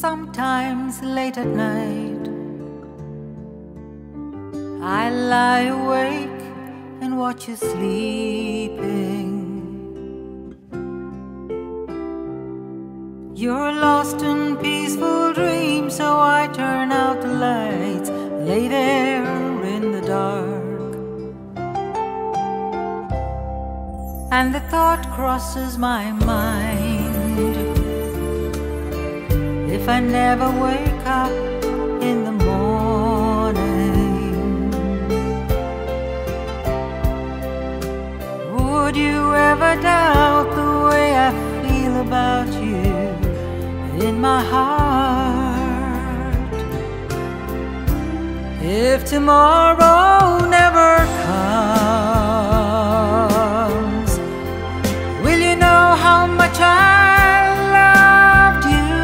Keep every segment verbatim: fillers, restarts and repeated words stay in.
Sometimes late at night I lie awake and watch you sleeping. You're lost in peaceful dreams, so I turn out the lights, lay there in the dark. And the thought crosses my mind, if I never wake up in the morning, would you ever doubt the way I feel about you in my heart? If tomorrow never comes, will you know how much I loved you?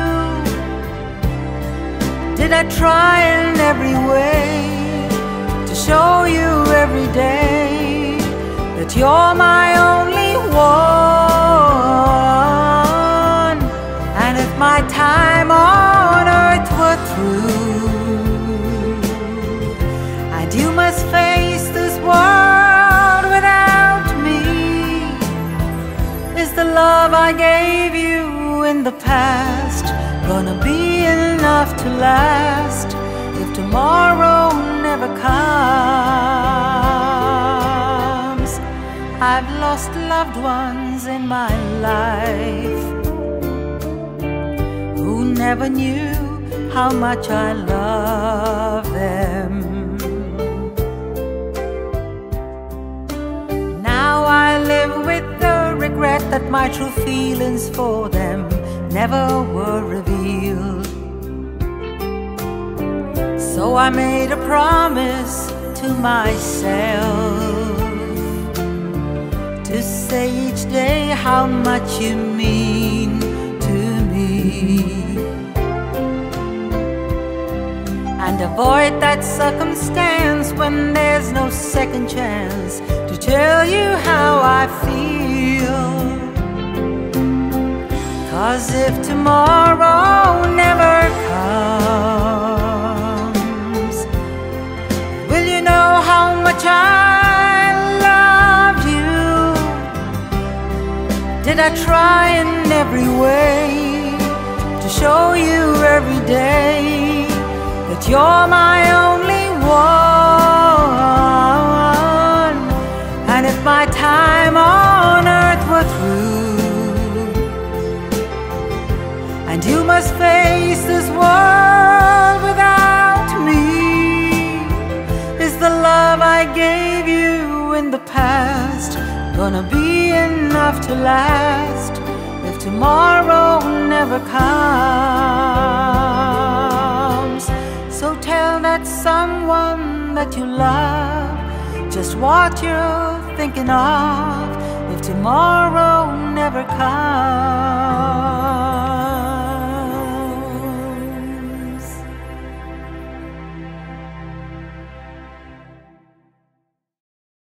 Did I try in every way to show you every day that you're my only one? And if my time on earth were through, and you must face this world without me, is the love I gave you in the past gonna be enough to last if tomorrow never comes? I've lost loved ones in my life who never knew how much I love them. Now I live with the regret that my true feelings for them never were revealed. So I made a promise to myself to say each day how much you mean to me, and avoid that circumstance when there's no second chance to tell you how I feel. 'Cause if tomorrow never comes, will you know how much I loved you? Did I try in every way to show you every day that you're my only one? And if my time on earth were through, and you must face this world without me, is the love I gave you in the past gonna be enough to last if tomorrow never comes? So tell that someone that you love just what you're thinking of if tomorrow never comes.